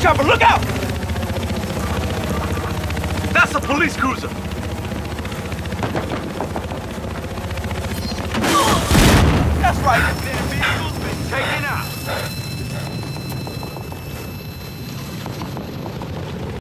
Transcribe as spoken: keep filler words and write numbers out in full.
chopper, look out! That's a police cruiser. That's right.